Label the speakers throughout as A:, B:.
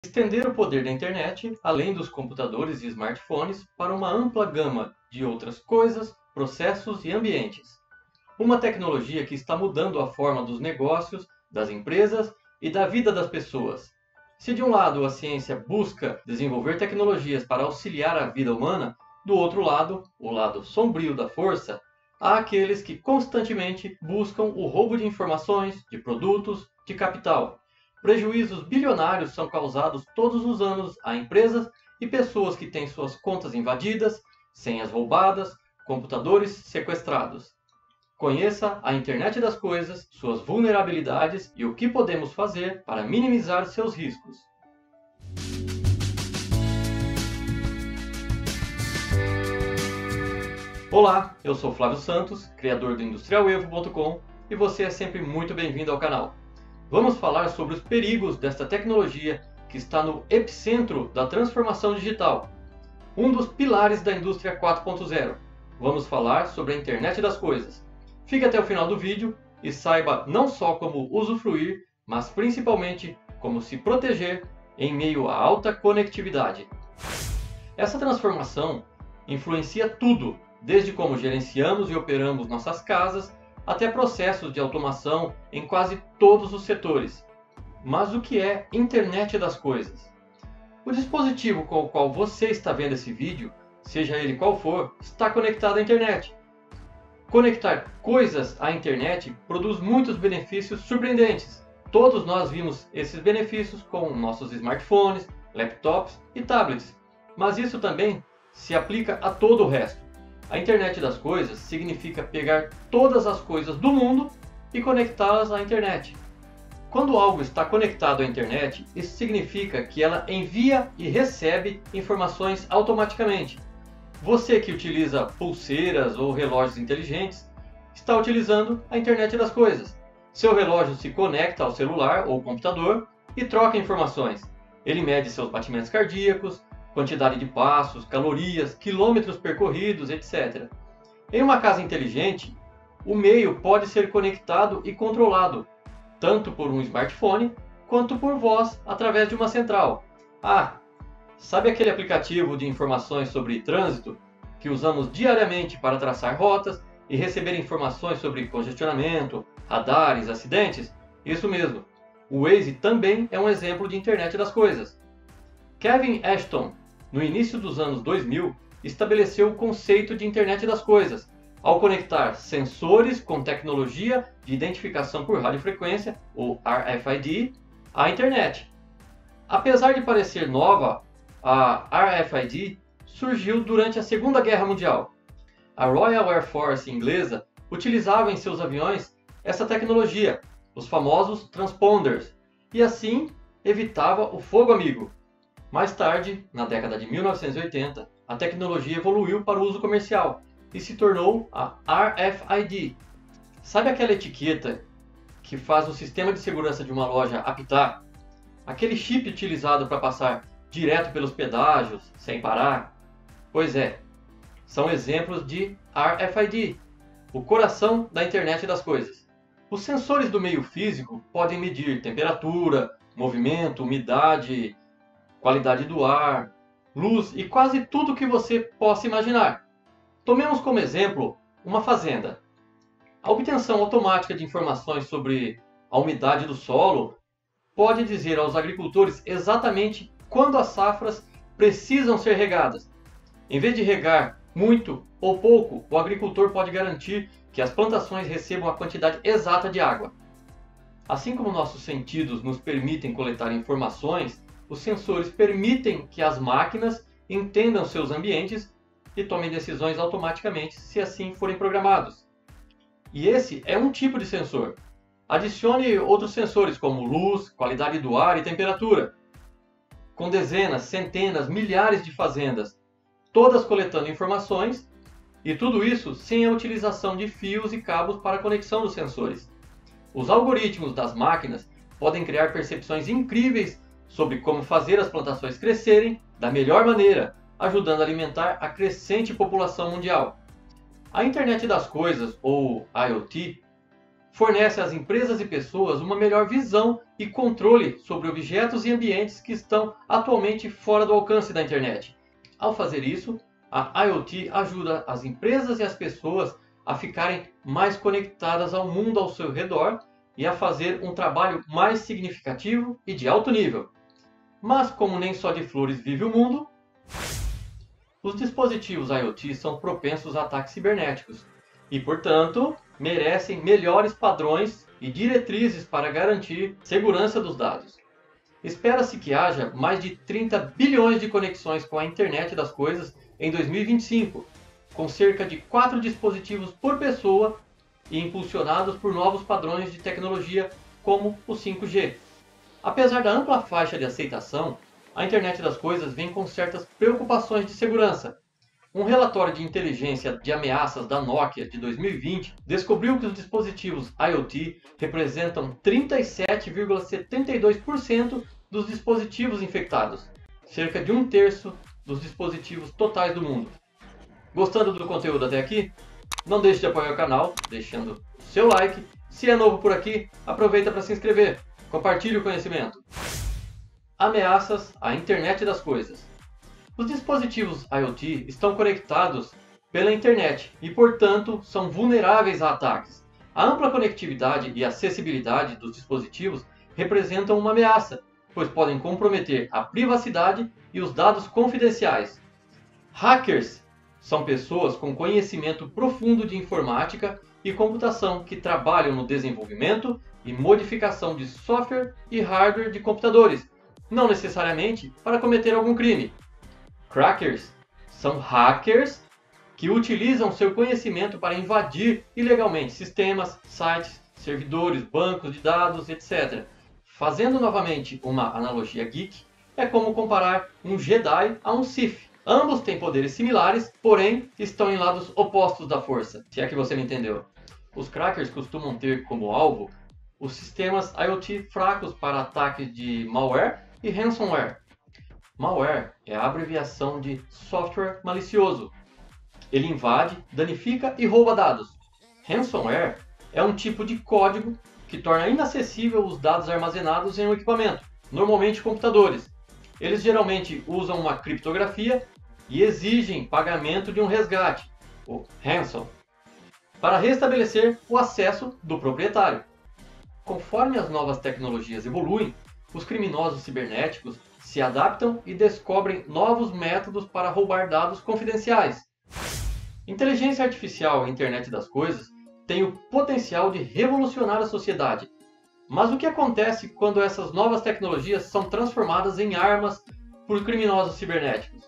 A: Estender o poder da internet, além dos computadores e smartphones, para uma ampla gama de outras coisas, processos e ambientes. Uma tecnologia que está mudando a forma dos negócios, das empresas e da vida das pessoas. Se de um lado a ciência busca desenvolver tecnologias para auxiliar a vida humana, do outro lado, o lado sombrio da força, há aqueles que constantemente buscam o roubo de informações, de produtos, de capital. Prejuízos bilionários são causados todos os anos a empresas e pessoas que têm suas contas invadidas, senhas roubadas, computadores sequestrados. Conheça a Internet das Coisas, suas vulnerabilidades e o que podemos fazer para minimizar seus riscos. Olá, eu sou Flávio Santos, criador do IndustrialEvo.com, e você é sempre muito bem-vindo ao canal. Vamos falar sobre os perigos desta tecnologia que está no epicentro da transformação digital, um dos pilares da indústria 4.0. Vamos falar sobre a Internet das Coisas. Fique até o final do vídeo e saiba não só como usufruir, mas principalmente como se proteger em meio à alta conectividade. Essa transformação influencia tudo, desde como gerenciamos e operamos nossas casas, até processos de automação em quase todos os setores. Mas o que é Internet das Coisas? O dispositivo com o qual você está vendo esse vídeo, seja ele qual for, está conectado à internet. Conectar coisas à internet produz muitos benefícios surpreendentes. Todos nós vimos esses benefícios com nossos smartphones, laptops e tablets. Mas isso também se aplica a todo o resto. A Internet das Coisas significa pegar todas as coisas do mundo e conectá-las à internet. Quando algo está conectado à internet, isso significa que ela envia e recebe informações automaticamente. Você que utiliza pulseiras ou relógios inteligentes, está utilizando a Internet das Coisas. Seu relógio se conecta ao celular ou computador e troca informações. Ele mede seus batimentos cardíacos, quantidade de passos, calorias, quilômetros percorridos, etc. Em uma casa inteligente, o meio pode ser conectado e controlado, tanto por um smartphone quanto por voz através de uma central. Sabe aquele aplicativo de informações sobre trânsito que usamos diariamente para traçar rotas e receber informações sobre congestionamento, radares, acidentes? Isso mesmo. O Waze também é um exemplo de Internet das Coisas. Kevin Ashton, no início dos anos 2000, estabeleceu o conceito de Internet das Coisas, ao conectar sensores com tecnologia de identificação por radiofrequência, ou RFID, à internet. Apesar de parecer nova, a RFID surgiu durante a Segunda Guerra Mundial. A Royal Air Force inglesa utilizava em seus aviões essa tecnologia, os famosos transponders, e assim evitava o fogo amigo. Mais tarde, na década de 1980, a tecnologia evoluiu para o uso comercial e se tornou a RFID. Sabe aquela etiqueta que faz o sistema de segurança de uma loja apitar? Aquele chip utilizado para passar direto pelos pedágios, sem parar? Pois é, são exemplos de RFID, o coração da Internet das Coisas. Os sensores do meio físico podem medir temperatura, movimento, umidade, qualidade do ar, luz e quase tudo que você possa imaginar. Tomemos como exemplo uma fazenda. A obtenção automática de informações sobre a umidade do solo pode dizer aos agricultores exatamente quando as safras precisam ser regadas. Em vez de regar muito ou pouco, o agricultor pode garantir que as plantações recebam a quantidade exata de água. Assim como nossos sentidos nos permitem coletar informações, os sensores permitem que as máquinas entendam seus ambientes e tomem decisões automaticamente se assim forem programados. E esse é um tipo de sensor. Adicione outros sensores como luz, qualidade do ar e temperatura. Com dezenas, centenas, milhares de fazendas, todas coletando informações, e tudo isso sem a utilização de fios e cabos para a conexão dos sensores. Os algoritmos das máquinas podem criar percepções incríveis sobre como fazer as plantações crescerem da melhor maneira, ajudando a alimentar a crescente população mundial. A Internet das Coisas, ou IoT, fornece às empresas e pessoas uma melhor visão e controle sobre objetos e ambientes que estão atualmente fora do alcance da internet. Ao fazer isso, a IoT ajuda as empresas e as pessoas a ficarem mais conectadas ao mundo ao seu redor e a fazer um trabalho mais significativo e de alto nível. Mas como nem só de flores vive o mundo, os dispositivos IoT são propensos a ataques cibernéticos e, portanto, merecem melhores padrões e diretrizes para garantir segurança dos dados. Espera-se que haja mais de 30 bilhões de conexões com a internet das coisas em 2025, com cerca de 4 dispositivos por pessoa e impulsionados por novos padrões de tecnologia como o 5G. Apesar da ampla faixa de aceitação, a internet das coisas vem com certas preocupações de segurança. Um relatório de inteligência de ameaças da Nokia de 2020 descobriu que os dispositivos IoT representam 37,72% dos dispositivos infectados, cerca de 1/3 dos dispositivos totais do mundo. Gostando do conteúdo até aqui? Não deixe de apoiar o canal, deixando o seu like. Se é novo por aqui, aproveita para se inscrever. Compartilhe o conhecimento. Ameaças à internet das coisas. Os dispositivos IoT estão conectados pela internet e, portanto, são vulneráveis a ataques. A ampla conectividade e acessibilidade dos dispositivos representam uma ameaça, pois podem comprometer a privacidade e os dados confidenciais. Hackers são pessoas com conhecimento profundo de informática e computação que trabalham no desenvolvimento e modificação de software e hardware de computadores, não necessariamente para cometer algum crime. Crackers são hackers que utilizam seu conhecimento para invadir ilegalmente sistemas, sites, servidores, bancos de dados, etc. Fazendo novamente uma analogia geek, é como comparar um Jedi a um Sith. Ambos têm poderes similares, porém estão em lados opostos da força, se é que você me entendeu. Os crackers costumam ter como alvo os sistemas IoT fracos para ataques de malware e ransomware. Malware é a abreviação de software malicioso. Ele invade, danifica e rouba dados. Ransomware é um tipo de código que torna inacessível os dados armazenados em um equipamento, normalmente computadores. Eles geralmente usam uma criptografia e exigem pagamento de um resgate, o ransom, para restabelecer o acesso do proprietário. Conforme as novas tecnologias evoluem, os criminosos cibernéticos se adaptam e descobrem novos métodos para roubar dados confidenciais. Inteligência artificial e internet das coisas têm o potencial de revolucionar a sociedade. Mas o que acontece quando essas novas tecnologias são transformadas em armas por criminosos cibernéticos?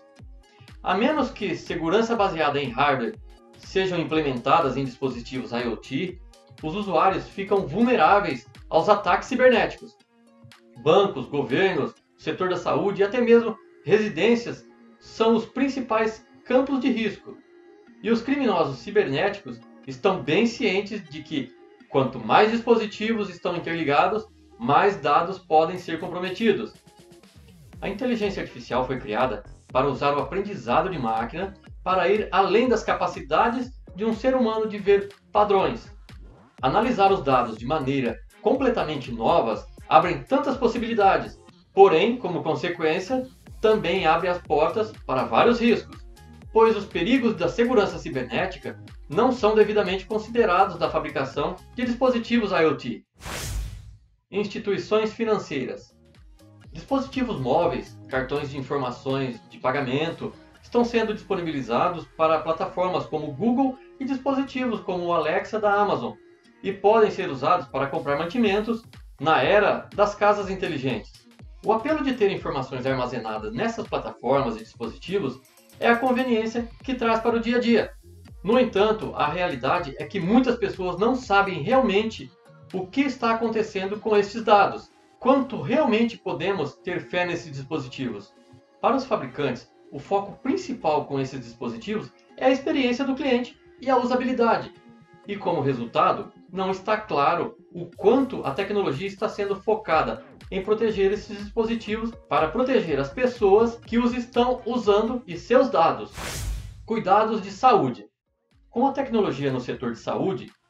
A: A menos que segurança baseada em hardware sejam implementadas em dispositivos IoT, os usuários ficam vulneráveis aos ataques cibernéticos. Bancos, governos, setor da saúde e até mesmo residências são os principais campos de risco. E os criminosos cibernéticos estão bem cientes de que quanto mais dispositivos estão interligados, mais dados podem ser comprometidos. A inteligência artificial foi criada para usar o aprendizado de máquina para ir além das capacidades de um ser humano de ver padrões. Analisar os dados de maneira completamente novas abrem tantas possibilidades, porém, como consequência, também abre as portas para vários riscos, pois os perigos da segurança cibernética não são devidamente considerados na fabricação de dispositivos IoT. Instituições financeiras. Dispositivos móveis, cartões de informações de pagamento, estão sendo disponibilizados para plataformas como Google e dispositivos como o Alexa da Amazon, e podem ser usados para comprar mantimentos na era das casas inteligentes. O apelo de ter informações armazenadas nessas plataformas e dispositivos é a conveniência que traz para o dia a dia. No entanto, a realidade é que muitas pessoas não sabem realmente o que está acontecendo com estes dados, quanto realmente podemos ter fé nesses dispositivos. Para os fabricantes, o foco principal com esses dispositivos é a experiência do cliente e a usabilidade. E como resultado, não está claro o quanto a tecnologia está sendo focada em proteger esses dispositivos para proteger as pessoas que os estão usando e seus dados. Cuidados de saúde. Com a tecnologia no setor de saúde,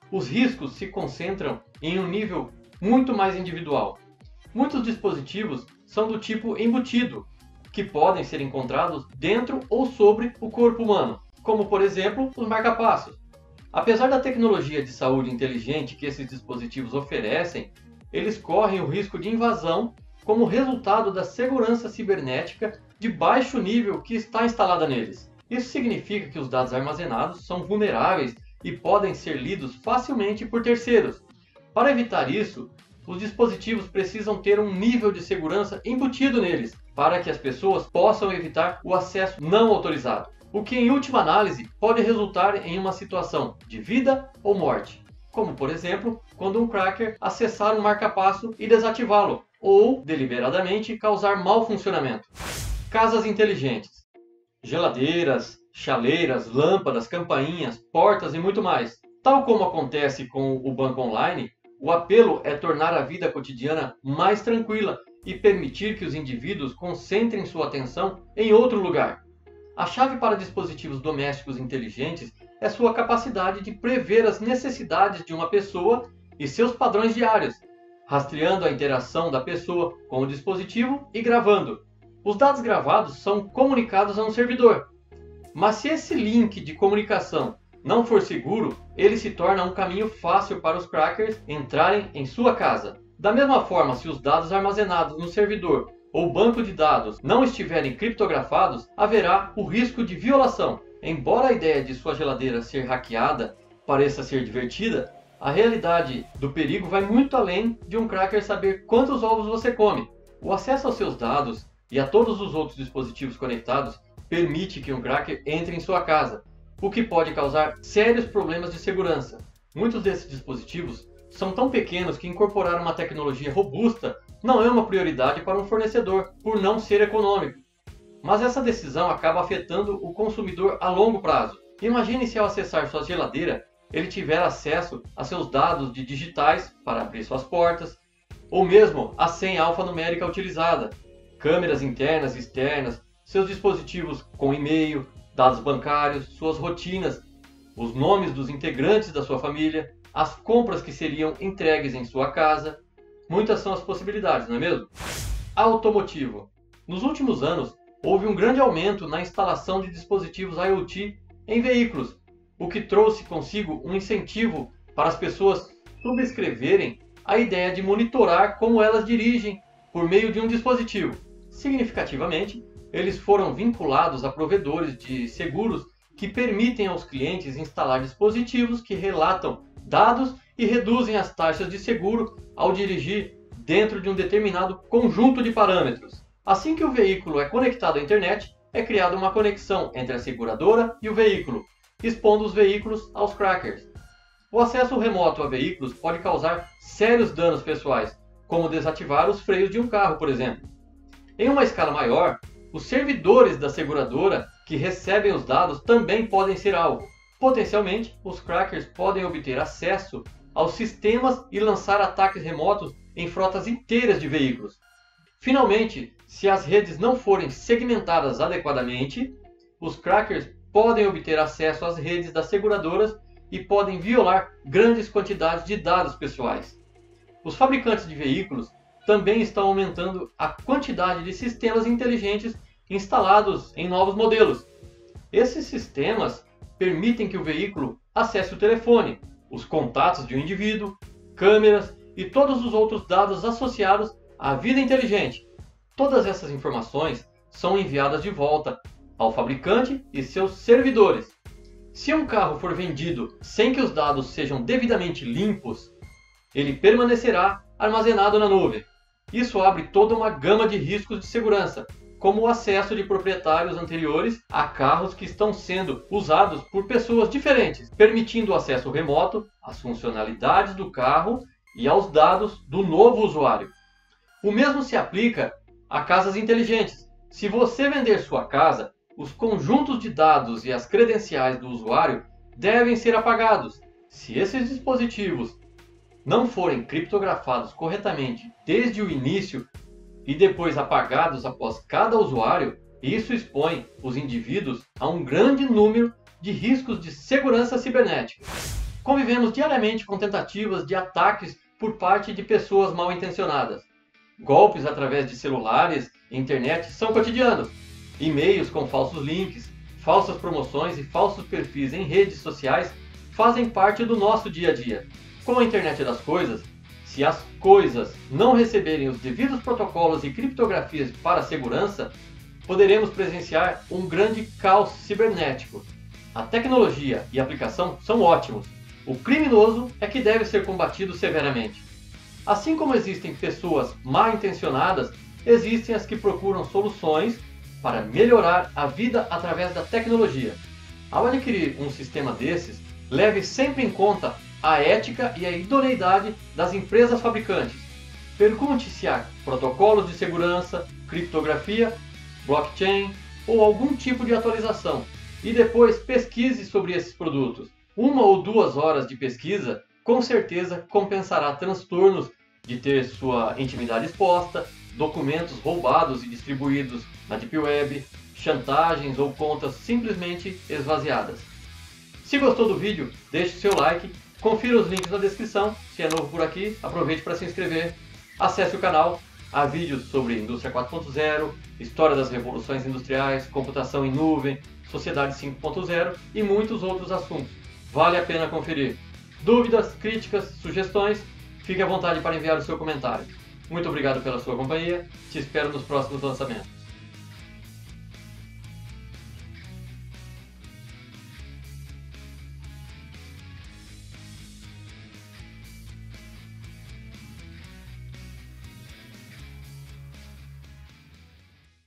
A: os riscos se concentram em um nível muito mais individual. Muitos dispositivos são do tipo embutido, que podem ser encontrados dentro ou sobre o corpo humano, como por exemplo os marca-passos. Apesar da tecnologia de saúde inteligente que esses dispositivos oferecem, eles correm o risco de invasão como resultado da segurança cibernética de baixo nível que está instalada neles. Isso significa que os dados armazenados são vulneráveis e podem ser lidos facilmente por terceiros. Para evitar isso, os dispositivos precisam ter um nível de segurança embutido neles, para que as pessoas possam evitar o acesso não autorizado, o que em última análise pode resultar em uma situação de vida ou morte, como por exemplo, quando um cracker acessar um marca-passo e desativá-lo, ou deliberadamente causar mau funcionamento. Casas inteligentes. Geladeiras, chaleiras, lâmpadas, campainhas, portas e muito mais. Tal como acontece com o banco online, o apelo é tornar a vida cotidiana mais tranquila e permitir que os indivíduos concentrem sua atenção em outro lugar. A chave para dispositivos domésticos inteligentes é sua capacidade de prever as necessidades de uma pessoa e seus padrões diários, rastreando a interação da pessoa com o dispositivo e gravando. Os dados gravados são comunicados a um servidor, mas se esse link de comunicação não for seguro, ele se torna um caminho fácil para os crackers entrarem em sua casa. Da mesma forma, se os dados armazenados no servidor ou banco de dados não estiverem criptografados, haverá o risco de violação. Embora a ideia de sua geladeira ser hackeada pareça ser divertida, a realidade do perigo vai muito além de um cracker saber quantos ovos você come. O acesso aos seus dados e a todos os outros dispositivos conectados permite que um cracker entre em sua casa, o que pode causar sérios problemas de segurança. Muitos desses dispositivos são tão pequenos que incorporar uma tecnologia robusta não é uma prioridade para um fornecedor, por não ser econômico. Mas essa decisão acaba afetando o consumidor a longo prazo. Imagine se ao acessar sua geladeira, ele tiver acesso a seus dados de digitais para abrir suas portas, ou mesmo a senha alfanumérica utilizada, câmeras internas e externas, seus dispositivos com e-mail, dados bancários, suas rotinas, os nomes dos integrantes da sua família, as compras que seriam entregues em sua casa. Muitas são as possibilidades, não é mesmo? Automotivo. Nos últimos anos, houve um grande aumento na instalação de dispositivos IoT em veículos, o que trouxe consigo um incentivo para as pessoas subscreverem a ideia de monitorar como elas dirigem por meio de um dispositivo. Significativamente, eles foram vinculados a provedores de seguros que permitem aos clientes instalar dispositivos que relatam dados e reduzem as taxas de seguro ao dirigir dentro de um determinado conjunto de parâmetros. Assim que o veículo é conectado à internet, é criada uma conexão entre a seguradora e o veículo, expondo os veículos aos crackers. O acesso remoto a veículos pode causar sérios danos pessoais, como desativar os freios de um carro, por exemplo. Em uma escala maior, os servidores da seguradora que recebem os dados também podem ser alvo. Potencialmente, os crackers podem obter acesso aos sistemas e lançar ataques remotos em frotas inteiras de veículos. Finalmente, se as redes não forem segmentadas adequadamente, os crackers podem obter acesso às redes das seguradoras e podem violar grandes quantidades de dados pessoais. Os fabricantes de veículos também estão aumentando a quantidade de sistemas inteligentes instalados em novos modelos. Esses sistemas permitem que o veículo acesse o telefone, os contatos de um indivíduo, câmeras e todos os outros dados associados à vida inteligente. Todas essas informações são enviadas de volta ao fabricante e seus servidores. Se um carro for vendido sem que os dados sejam devidamente limpos, ele permanecerá armazenado na nuvem. Isso abre toda uma gama de riscos de segurança, como o acesso de proprietários anteriores a carros que estão sendo usados por pessoas diferentes, permitindo o acesso remoto às funcionalidades do carro e aos dados do novo usuário. O mesmo se aplica a casas inteligentes. Se você vender sua casa, os conjuntos de dados e as credenciais do usuário devem ser apagados. Se esses dispositivos não forem criptografados corretamente desde o início e depois apagados após cada usuário, isso expõe os indivíduos a um grande número de riscos de segurança cibernética. convivemos diariamente com tentativas de ataques por parte de pessoas mal intencionadas. Golpes através de celulares e internet são cotidianos. E-mails com falsos links, falsas promoções e falsos perfis em redes sociais fazem parte do nosso dia a dia. Com a internet das coisas, se as coisas não receberem os devidos protocolos e criptografias para a segurança, poderemos presenciar um grande caos cibernético. A tecnologia e a aplicação são ótimos. O criminoso é que deve ser combatido severamente. Assim como existem pessoas mal intencionadas, existem as que procuram soluções para melhorar a vida através da tecnologia. Ao adquirir um sistema desses, leve sempre em conta a ética e a idoneidade das empresas fabricantes. Pergunte se há protocolos de segurança, criptografia, blockchain ou algum tipo de atualização e depois pesquise sobre esses produtos. 1 ou 2 horas de pesquisa com certeza compensará transtornos de ter sua intimidade exposta, documentos roubados e distribuídos na Deep Web, chantagens ou contas simplesmente esvaziadas. Se gostou do vídeo, deixe seu like, confira os links na descrição, se é novo por aqui, aproveite para se inscrever, acesse o canal, há vídeos sobre Indústria 4.0, história das revoluções industriais, computação em nuvem, Sociedade 5.0 e muitos outros assuntos. Vale a pena conferir. Dúvidas, críticas, sugestões, fique à vontade para enviar o seu comentário. Muito obrigado pela sua companhia, te espero nos próximos lançamentos.